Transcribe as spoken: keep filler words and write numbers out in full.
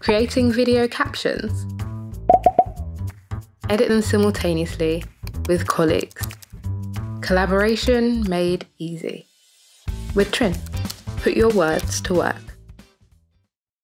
Creating video captions. Edit them simultaneously with colleagues. Collaboration made easy. With Trint, put your words to work.